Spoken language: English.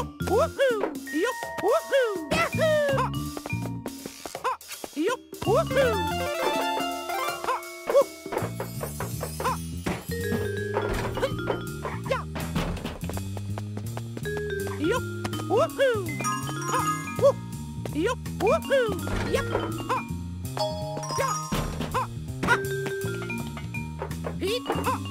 Yup, woohoo! Yup, woohoo! Yahoo! Ha! Ha! Yup, woohoo! Ha! Woo! Ha! Hey! Yeah! Yup, woohoo! Ha! Woo! Yup, woohoo! Yep! Ha! Yeah! Ha! Ha! Heat! Ha!